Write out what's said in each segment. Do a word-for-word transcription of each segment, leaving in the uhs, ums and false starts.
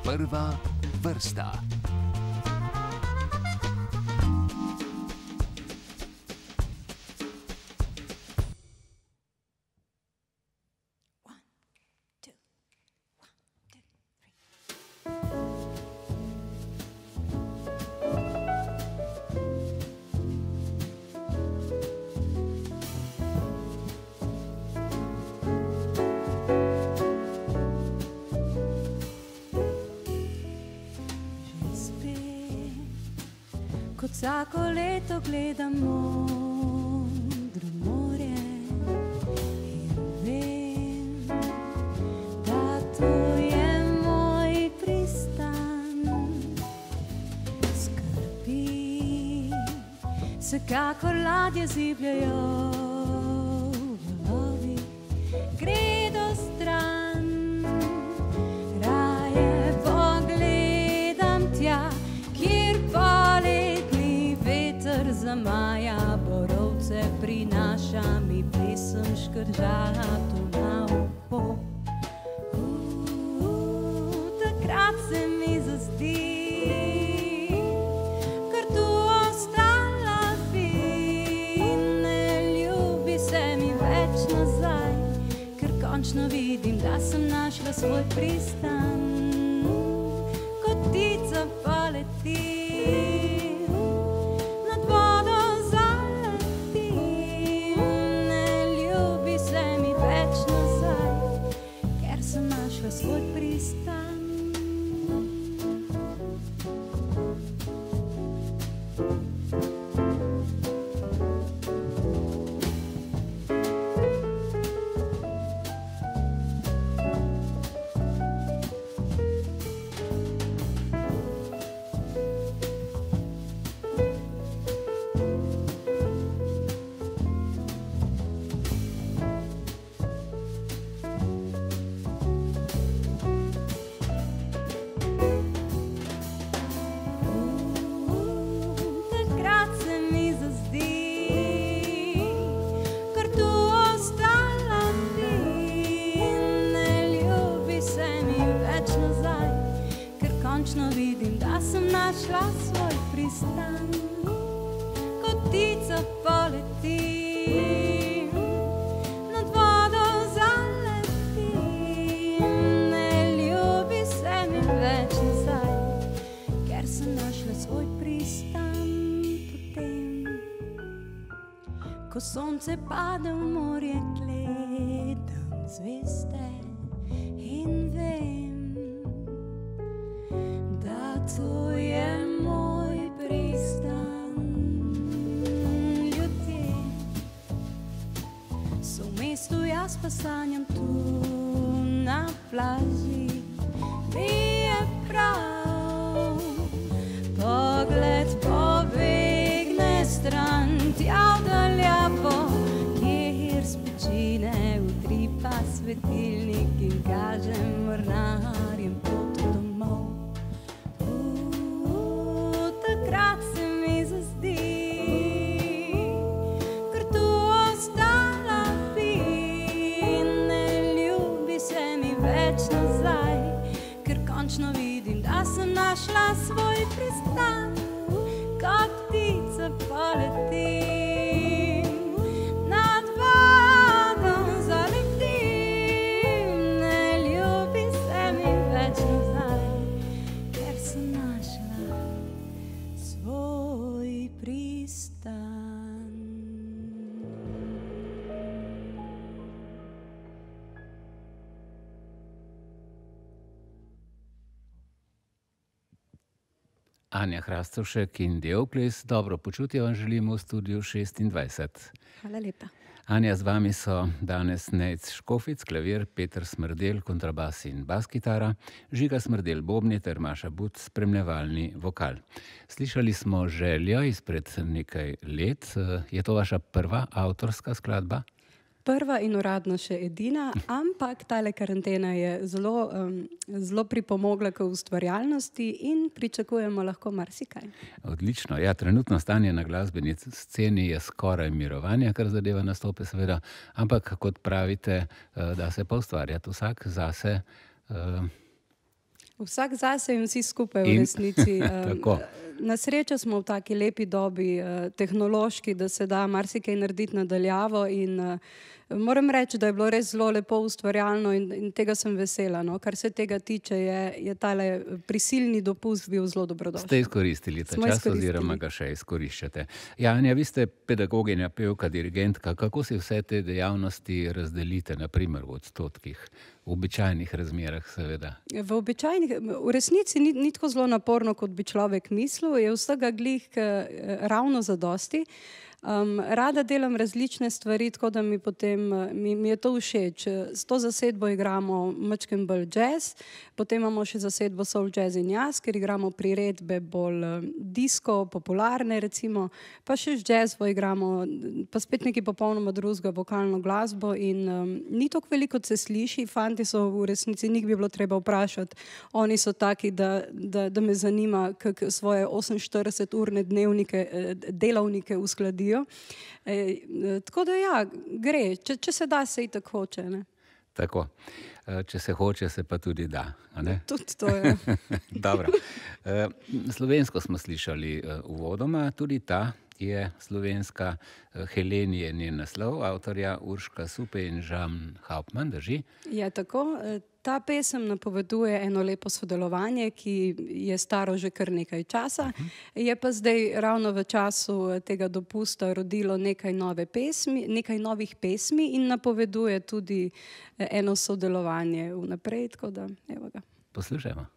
Prva vrsta. Vsako leto gledam modro morje in vem, da to je moj pristan. Skrbi se, kakor ladje zibljajo valovi, gredo stran. Raje pogledam tja, kjer poleti zamaja borovce, prinaša mi pesem škržatu na uho. Takrat se mi zazdi, ker tu ostala bi, ne ljubi se mi več nazaj, ker končno vidim, da sem našla svoj pristan. Kot ptica poleti, svoj pristan. Končno vidim, da sem našla svoj pristan. Kot ptica poletim, nad vodo zaletim, ne ljubi se mi več nazaj, ker sem našla svoj pristan. Potem, ko sonce pade v morje, gledam zvezde in vem, to je moj pristan. Ljudje so v mestu, jaz pa sanjam tu na plaži. Mi je prav, pogled pobegne stran, tja v daljavo, kjer s pečine utripa svetilnik in kaže mornarjem pot domov. Takrat se mi zazdi, ker tu ostala bi, ne ljubi se mi več nazaj, ker končno vidim, da sem našla svoj pristan. Kot ptica poletim, nad vodo zaletim, ne ljubi se mi več nazaj, ker sem našla svoj pristan. Anja Hrastovšek in Diokles, dobro počutje vam želimo v studiu šestindvajset. Hvala lepa. Anja, z vami so danes Nejc Škofic, klavir, Peter Smrdel, kontrabas in bas kitara, Žiga Smrdel, bobni ter Maša But, spremljevalni vokal. Slišali smo Željo izpred nekaj let. Je to vaša prva avtorska skladba? Prva in uradno še edina, ampak tale karantena je zelo, um, zelo pripomogla k ustvarjalnosti in pričakujemo lahko marsikaj. Odlično. Ja, trenutno stanje na glasbeni sceni je skoraj mirovanja, kar zadeva nastope seveda, ampak kot pravite, da se pa ustvarjati vsak zase. Uh... Vsak zase in vsi skupaj v In- resnici. Tako. Na srečo smo v taki lepi dobi, eh, tehnološki, da se da marsikaj narediti nadaljavo in eh, moram reči, da je bilo res zelo lepo ustvarjalno in, in tega sem vesela. No. Kar se tega tiče, je, je tale prisilni dopust bil zelo dobrodošel. Ste izkoristili ta Smo čas izkoristili. oziroma ga še izkoriščate. Janja, vi ste pedagoginja, pevka, dirigentka. Kako si vse te dejavnosti razdelite, na primer v odstotkih? V običajnih razmerah, seveda. V običajnih, v resnici ni, ni tako zelo naporno, kot bi človek mislil, je vsega glih eh, ravno zadosti. Um, rada delam različne stvari, tako da mi potem mi, mi je to všeč. S to zasedbo igramo majčken bolj jazz, potem imamo še zasedbo soul, jazz in jazz, ker igramo priredbe bolj um, disko, popularne recimo, pa še z jazzo igramo, pa spet nekaj popolnoma drugega, vokalno glasbo in um, ni toliko veliko, kot se sliši. Fanti so v resnici, njih bi bilo treba vprašati. Oni so taki, da, da, da me zanima, kako svoje oseminštirideseturne dnevnike, delavnike uskladijo. E, tako da ja, gre. Če, če se da, se itak hoče. Ne? Tako. E, Če se hoče, se pa tudi da. A ne? Tudi to je. Dobro. E, Slovensko smo slišali e, uvodoma, tudi ta je slovenska. E, Heleni je njen naslov, avtorja Urška Supe in Žan Hauptmann, drži? Je tako. E, Ta pesem napoveduje eno lepo sodelovanje, ki je staro že kar nekaj časa. Je pa zdaj ravno v času tega dopusta rodilo nekaj nove pesmi, nekaj novih pesmi in napoveduje tudi eno sodelovanje vnaprej, tako da evo ga. Poslušajmo.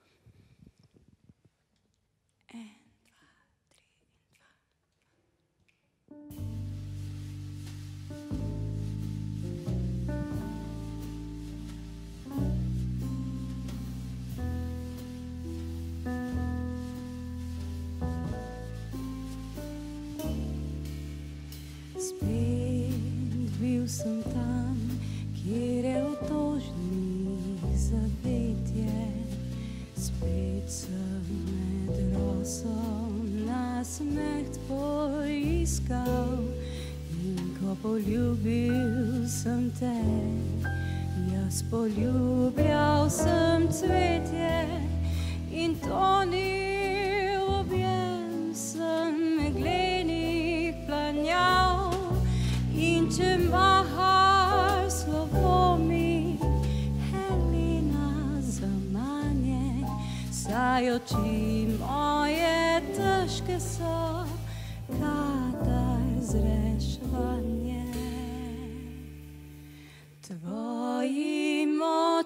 Spet bil sem tam, kjer je otožni zavetje. Spet sem med rosom nasmeh tvoj iskal. In ko poljubil sem te, jaz poljubljal sem cvetje. In tonil objem sem meglenih planjav. In če mahaš slovomi, Helena zamanje, saj oči moje težke so, kadar zreš vanje. Tvojim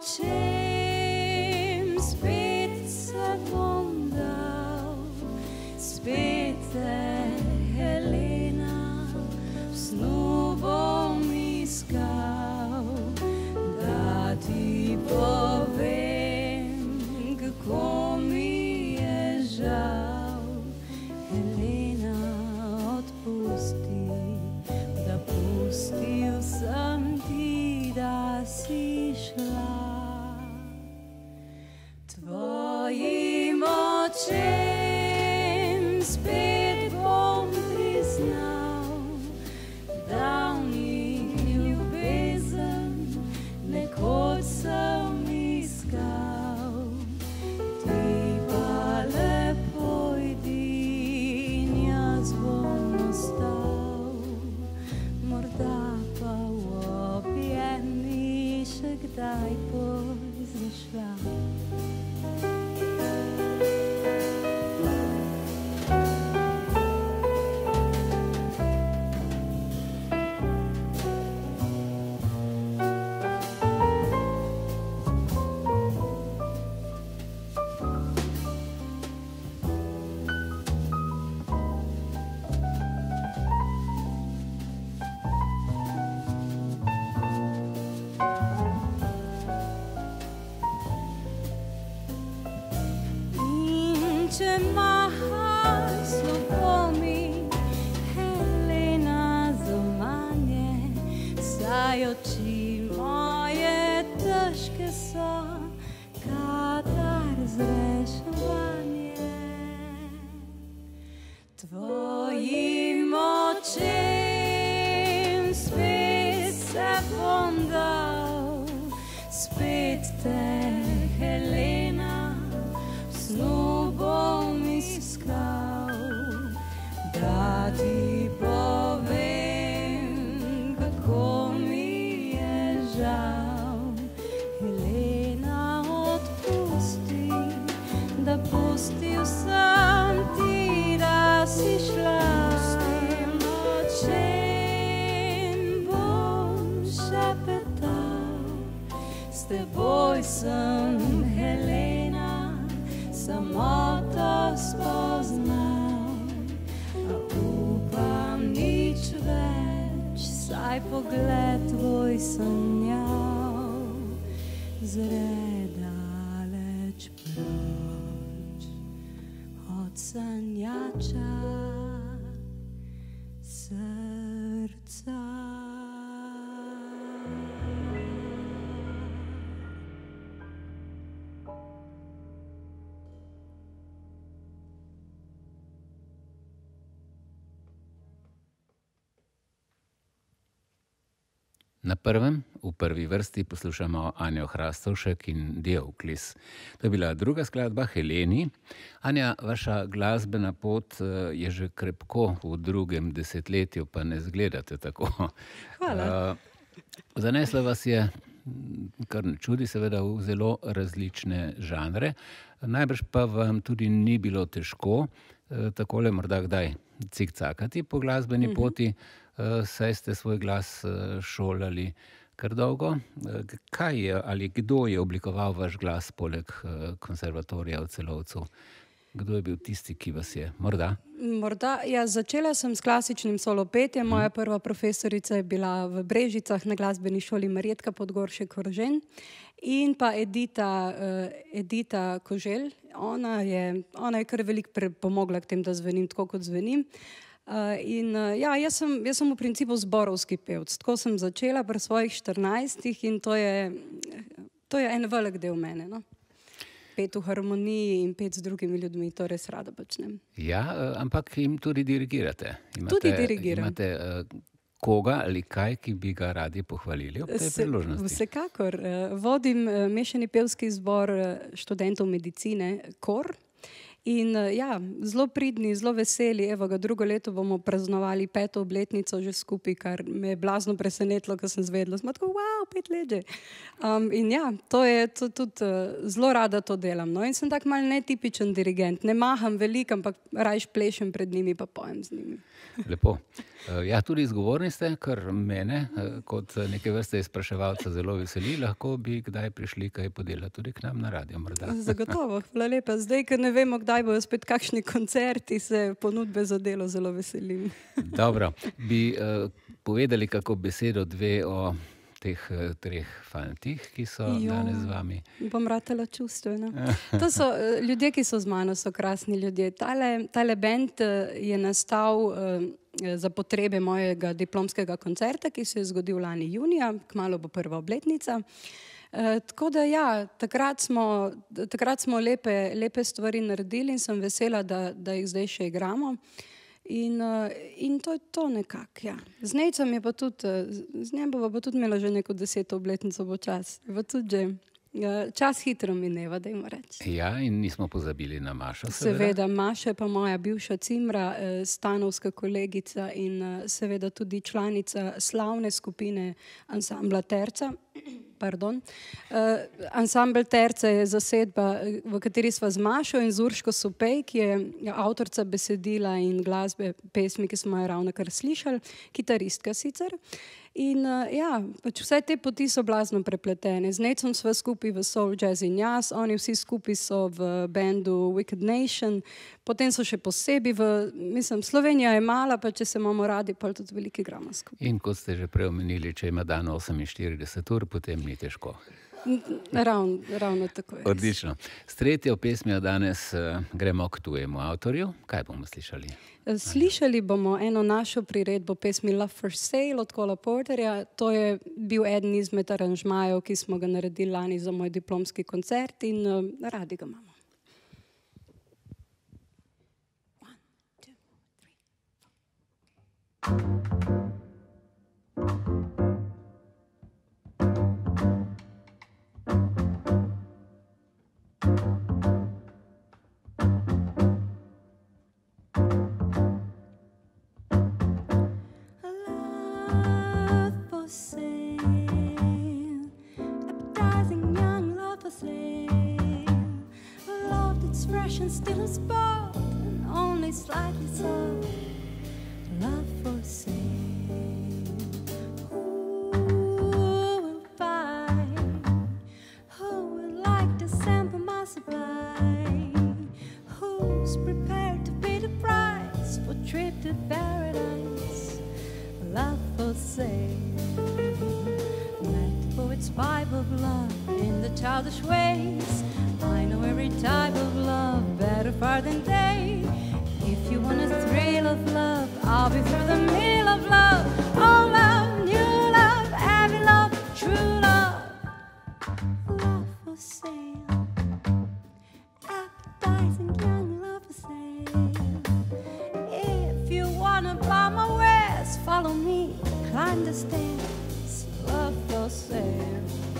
očem spet se bom dal, spet te, Helena, v snu bom iskal, da ti povem, kako mi je žal. Helena, odpusti, da pustil sem ti, da si šla. Tvojim očem spet bom priznal, davnih ljubezen nekoč sem iskal. Ti pa le pojdi in jaz bom ostal, morda pa v objemi še kdaj boš zašla. Če mahaš slovomi, Helena zamanje, saj oči moje težke so, kadar zreš vanje. Tvojim očem spet se bom dal, spet te, Helena, s teboj sem, Helena, samoto spoznal. A upam nič več, saj pogled tvoj sanjal. Zre daleč proč od sanjača srca. Na prvem, v prvi vrsti poslušamo Anjo Hrastovšek in Dioklis. To je bila druga skladba, Heleni. Anja, vaša glasbena pot je že krepko v drugem desetletju, pa ne zgledate tako. Hvala. Zanesla vas je, kar ne čudi seveda, v zelo različne žanre. Najbrž pa vam tudi ni bilo težko takole morda kdaj cikcakati po glasbeni poti, saj ste svoj glas šolali kar dolgo. Kaj je ali kdo je oblikoval vaš glas poleg konservatorija v Celovcu? Kdo je bil tisti, ki vas je morda? Morda, ja, začela sem s klasičnim solopetjem. Moja prva profesorica je bila v Brežicah na glasbeni šoli Marjetka Podgoršek-Koržen in pa Edita, Edita Koželj. Ona je, ona je kar veliko pomogla k tem, da zvenim tako, kot zvenim. Uh, in uh, ja, jaz sem, jaz sem v principu zborovski pevc. Tako sem začela pri svojih štirinajstih in to je, to je en velik del mene, no. Pet v harmoniji in pet z drugimi ljudmi, to res rada počnem. Ja, ampak jim tudi dirigirate. Imate, tudi dirigiram. Imate uh, koga ali kaj, ki bi ga radi pohvalili ob tej priložnosti? Vsekakor. Uh, vodim uh, mešani pevski zbor študentov medicine KOR. In ja, zelo pridni, zelo veseli, evo ga, drugo leto bomo praznovali peto obletnico že skupaj, kar me je blazno presenetilo, ko sem zvedela, smo tako, wow, pet let že. Um, in ja, to je to, tudi uh, zelo rada to delam, no, in sem tak mal netipičen dirigent, ne maham veliko, ampak rajš plešem pred njimi pa pojem z njimi. Lepo. Ja, tudi izgovorni ste, kar mene kot neke vrste izpraševalca zelo veseli. Lahko bi kdaj prišli kaj podelati tudi k nam na radio morda. Zagotovo, hvala lepa. Zdaj, ker ne vemo, kdaj bojo spet kakšni koncerti, se ponudbe za delo zelo veselim. Dobro, bi uh, povedali kako besedo dve o teh uh, treh fantih, ki so jo, danes z vami. Bom ratala čustveno. To so uh, ljudje, ki so z mano, so krasni ljudje. Tale, tale band uh, je nastal uh, za potrebe mojega diplomskega koncerta, ki se je zgodil lani junija, kmalu bo prva obletnica. Uh, tako da ja, takrat smo, takrat smo lepe, lepe stvari naredili in sem vesela, da, da jih zdaj še igramo. In, uh, in to je to nekako, ja. Z Nejcem je pa tudi, z njem bova pa tudi imela že neko deseto obletnico bo čas. Pa tudi že, uh, čas hitro mineva, dajmo reči. Ja, in nismo pozabili na Mašo, seveda. Seveda, Maša je pa moja bivša cimra, uh, stanovska kolegica in uh, seveda tudi članica slavne skupine ansambla Terca. Pardon. Uh, ansambel Terca je zasedba, v kateri sva z Mašo in z Urško Supej, ki je avtorica besedila in glasbe pesmi, ki smo jo ravnokar slišali, kitaristka sicer. In uh, ja, pač vse te poti so blazno prepletene. Z Nejcem sva skupaj v Soul, Jazz in Jazz, oni vsi skupaj so v bendu Wicked Nation, potem so še posebej v, mislim, Slovenija je mala, pa če se imamo radi, pa tudi veliki igramo skupaj. In kot ste že preomenili, če ima dan oseminštirideset ur, potem ni težko. Ravno, ravno tako je. Odlično. S tretjo pesmijo danes uh, gremo k tujemu avtorju. Kaj bomo slišali? Slišali bomo eno našo priredbo pesmi Love for Sale od Cola Porterja. To je bil eden izmed aranžmajev, ki smo ga naredili lani za moj diplomski koncert in uh, radi ga imamo. One, two, three. Still a spot, and only slightly so. Love for sale. Who will find to sample my supply? Who's prepared to pay the price for trip to paradise? Love for sale. Let the poets pipe of love in the childish ways. I know every type of love better far than they. If you want a thrill of love, I'll be through the mill of love. Oh, love, new love, heavy love, true love. Love for sale. Appetizing young love for sale. If you wanna buy my wares, follow me, climb the stairs. Love for sale.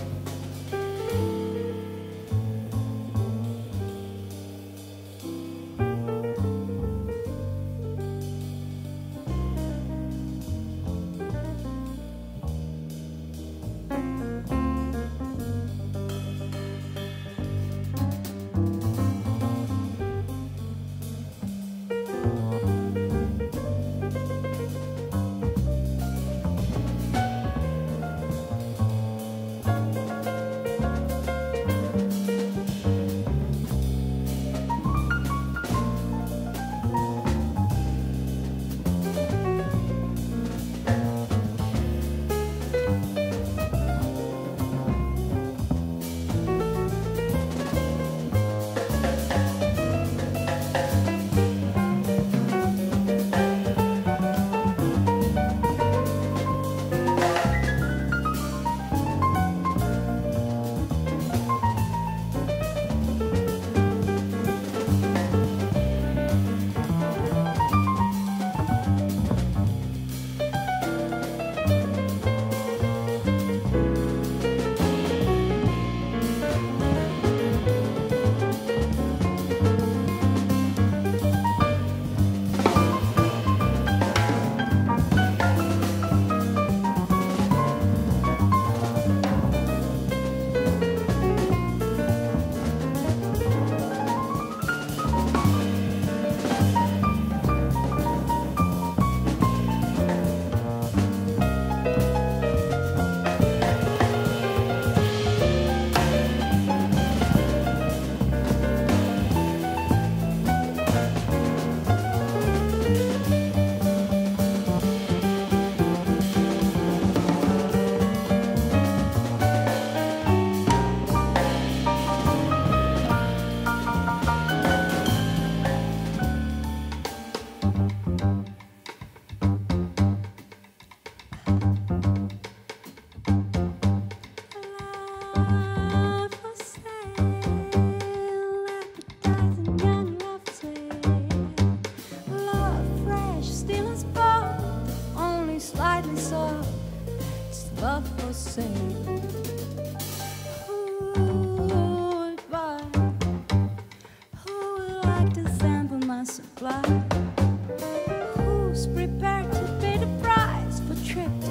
Who's prepared to pay the price for trip to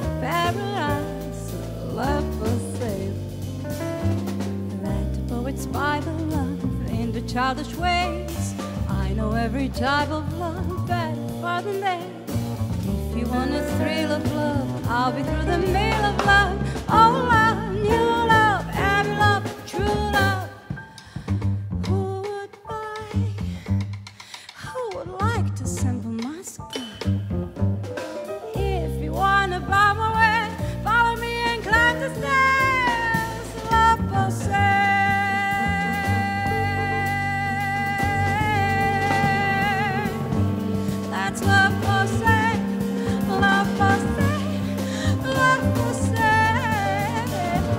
paradise? Love for sale. Let the poets buy the love in the childish ways. I know every type of love better far than they. If you want a thrill of love, I'll be through the mill of love. Oh, love, new love, heavy love, true love. Who would buy? Who would like to sample my supply? If you wanna buy my way, follow me and climb the stairs. Love for sale. That's love for sale. Love for sale. Love for sale.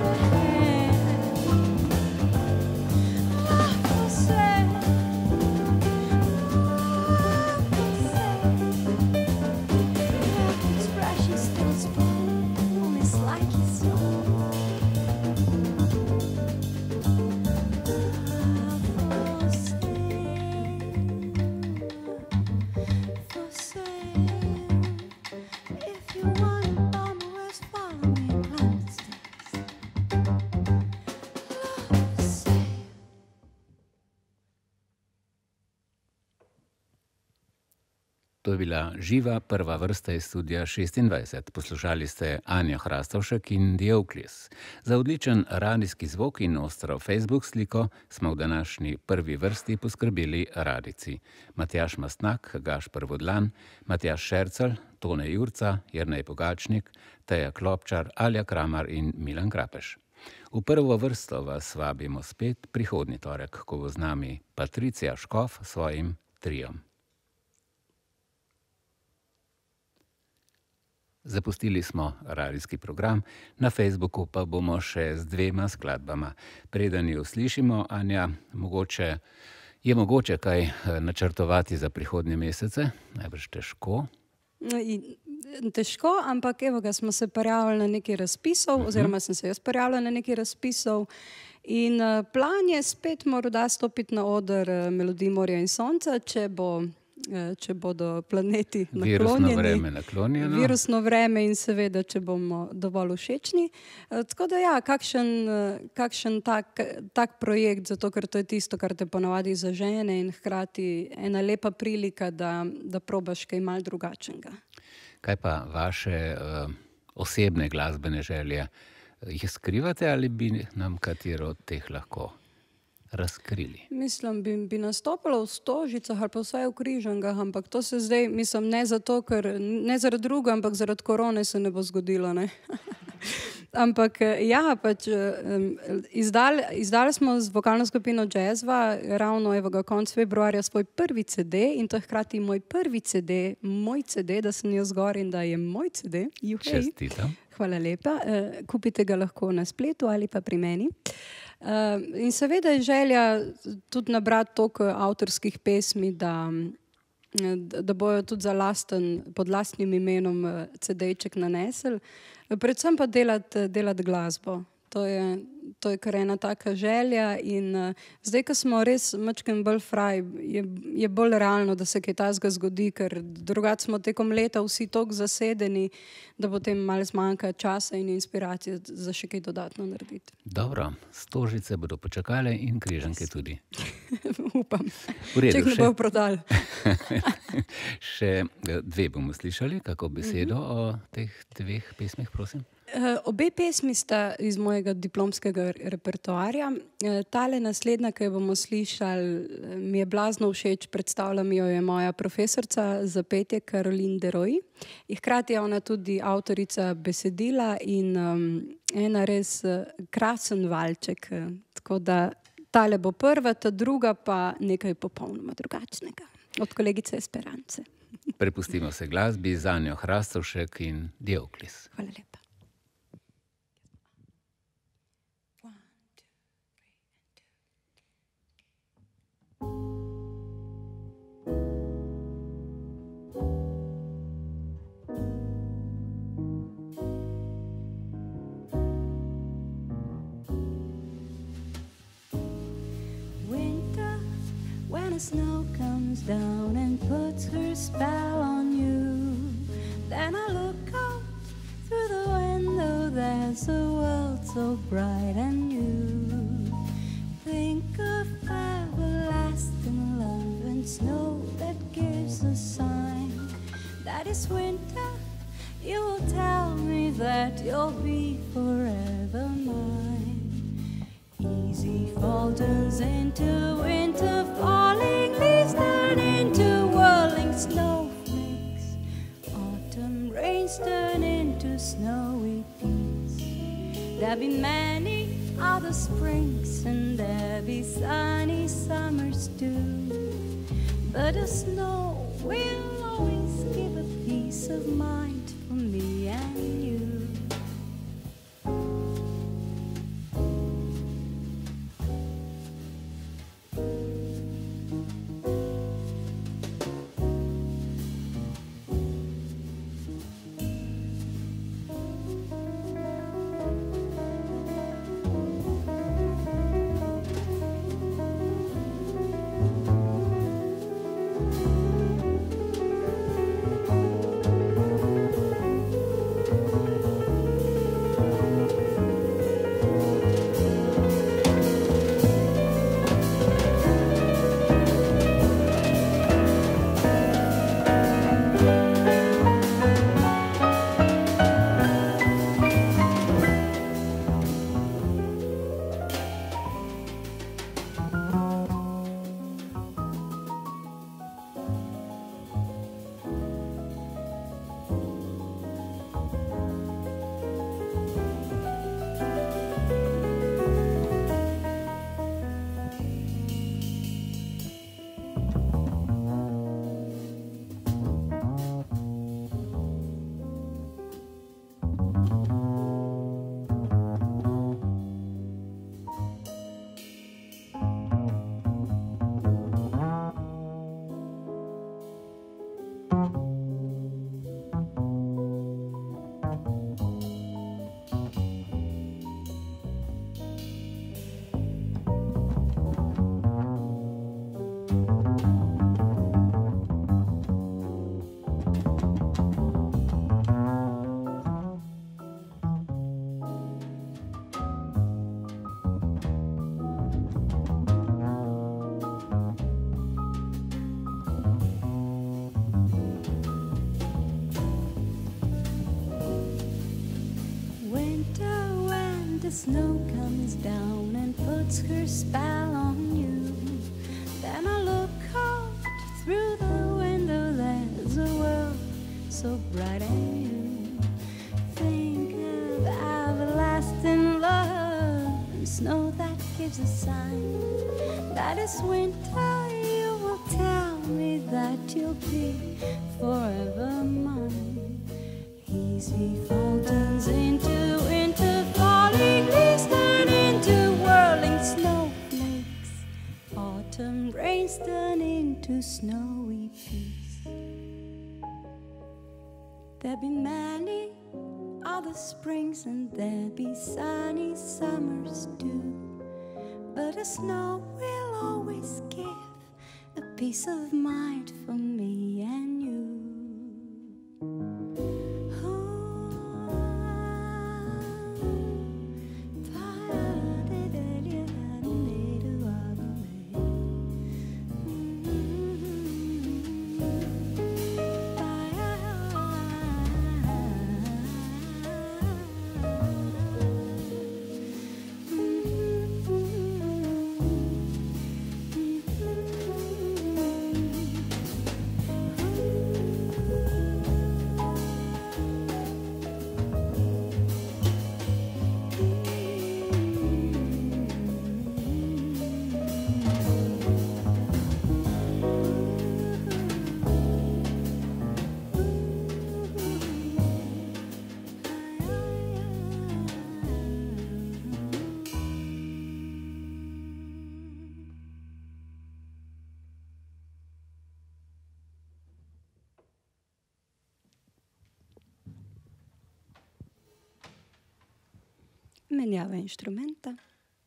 To je bila živa prva vrsta iz studia šestindvajset. Poslušali ste Anjo Hrastovšek in The Oakleys. Za odličen radijski zvok in ostro Facebook sliko smo v današnji prvi vrsti poskrbeli radijci. Matjaž Mastnak, Gašper Vodlan, Matjaž Šercelj, Tone Jurca, Jernej Pogačnik, Teja Klopčar, Alja Kramar in Milan Krapeš. V prvo vrsto vas vabimo spet prihodnji torek, ko bo z nami Patricija Škof s svojim triom. Zapustili smo radijski program, na Facebooku pa bomo še z dvema skladbama. Preden jo slišimo, Anja, mogoče, je mogoče kaj načrtovati za prihodnje mesece? Najbrž težko. Težko, ampak evo ga, smo se prijavili na nekaj razpisov, uh-huh. oziroma sem se jaz prijavila na nekaj razpisov in uh, plan je spet morda stopiti na oder uh, Melodij morja in sonca, če bo če bodo planeti naklonjeni. Virusno vreme naklonjeno. Virusno vreme in seveda, če bomo dovolj všečni. Tako da ja, kakšen, kakšen tak, tak projekt, zato ker to je tisto, kar te ponavadi zažene in hkrati ena lepa prilika, da, da probaš kaj malo drugačnega. Kaj pa vaše uh, osebne glasbene želje? Jih skrivate ali bi nam katero od teh lahko razkrili? Mislim, bi, bi nastopila v Stožicah ali pa vsaj v Križankah, ampak to se zdaj, mislim, ne zato, ker, ne zaradi druga, ampak zaradi korone se ne bo zgodilo, ne. Ampak ja, pač um, izdali, izdali smo z vokalno skupino Jazzva ravno evo ga konc februarja svoj prvi ce de in to je hkrati moj prvi ce de, moj ce de, da sem jaz gor in da je moj ce de. Juhej. Čestitam. Hvala lepa. Uh, kupite ga lahko na spletu ali pa pri meni. Uh, in seveda je želja tudi nabrati toliko avtorskih pesmi, da, da bojo tudi za lasten, pod lastnim imenom ce de-ček nanesli. Predvsem pa delati, delati glasbo. To je, to je kar ena taka želja in uh, zdaj, ko smo res mačken bolj fraj, je, je bolj realno, da se kaj takega zgodi, ker drugače smo tekom leta vsi toliko zasedeni, da potem malo zmanjka časa in inspiracije za še kaj dodatno narediti. Dobro, Stožice bodo počakale in Križanke tudi. Upam. Redu, če jih ne bo prodali. Še dve bomo slišali, kako besedo mm-hmm. o teh dveh pesmih, prosim. Uh, obe pesmi sta iz mojega diplomskega repertoarja. Uh, tale naslednja, ki jo bomo slišali, mi je blazno všeč, predstavljam jo je moja profesorica za petje Caroline Deroy. In hkrati je ona tudi avtorica besedila in um, ena res uh, krasen valček. Uh, tako da tale bo prva, ta druga pa nekaj popolnoma drugačnega. Od kolegice Esperance. Prepustimo se glasbi z Anjo Hrastovšek in The Oakleys. Hvala lepa. The snow comes down and puts her spell on you. Then I look out through the window, there's a world so bright and new. Think of everlasting love and snow that gives a sign that is winter. You will tell me that you'll be forever mine. Easy falters into winter, falling leaves turn into whirling snowflakes. Autumn rains turn into snowy peaks. There'll be many other springs and there'll be sunny summers too. But the snow will always give a peace of mind for me and you. puts her spell on you. Then I look out through the window, there's a world so bright and new. Think of everlasting love and snow that gives a sign that it's winter. You will tell me that you'll be forever mine. Easy fountains into winter, falling leaves turn into whirling snowflakes. Autumn rains turn into snowy peace. There be many other springs and there be sunny summers too, but the snow will always give a peace of mind for me and you. Menjava inštrumenta.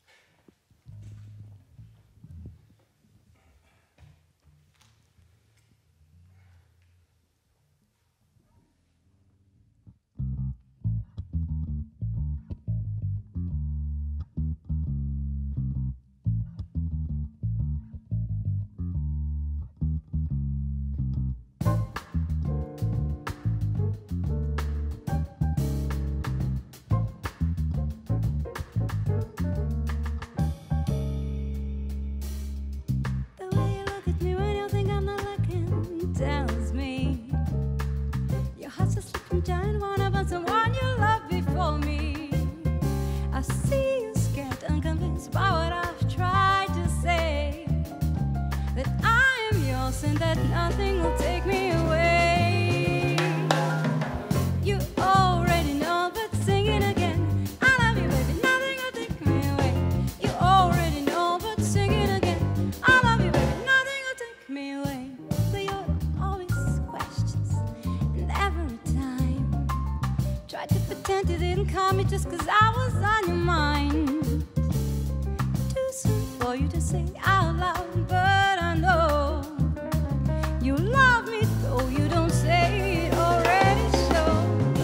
Just 'cause I was on your mind. Too soon for you to say out loud, but I know you love me, though you don't say it already shows.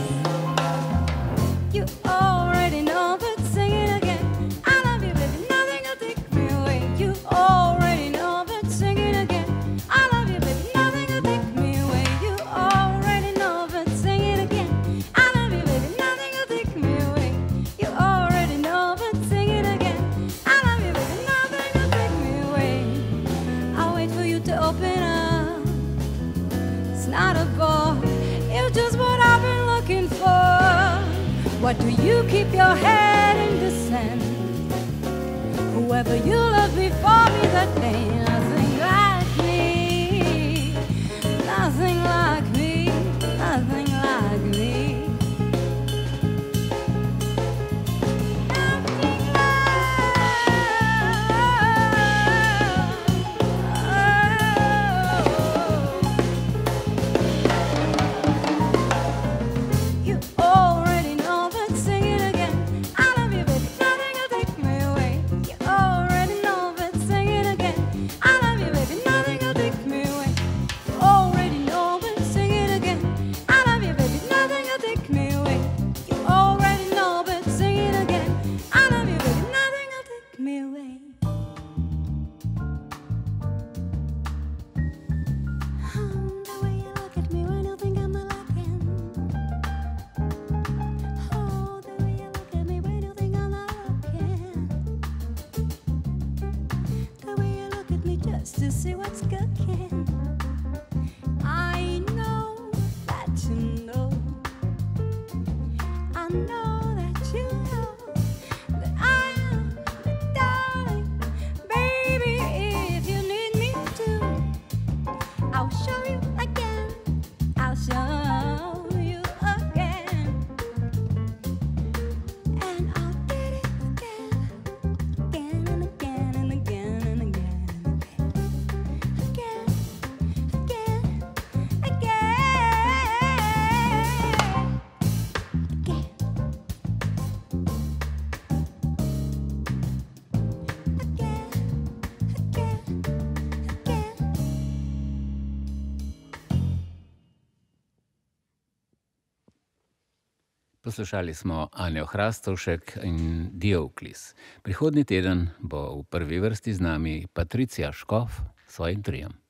You already know, but sing it again. I love you, baby, nothing will take me away. You already know, but sing it again. I love you, baby, nothing will take me away. You already know, but sing it again. I love you, baby, nothing will take me away. You already know, but sing it again. I love you, baby, nothing will take me away. I'll wait for you to open up. It's not a bore, it's just what I've been looking for. Why do you keep your head in the sand? Whoever you loved before me, that ain't nothing like me. Nothing like me, nothing like me. You already know, but sing it again. I love you, baby, nothing will take me away. You already know, but sing it again. see what's cooking. I know that you know. I know that you know that I am your darling. Baby, if you need me to, I'll show you again. I'll show you again. And I'll get it again, again and again and again and again and again, again, again, again, again, again, again. Poslušali smo Anjo Hrastovšek in Dioklis. Prihodnji teden bo v prvi vrsti z nami Patricija Škof s svojim triom.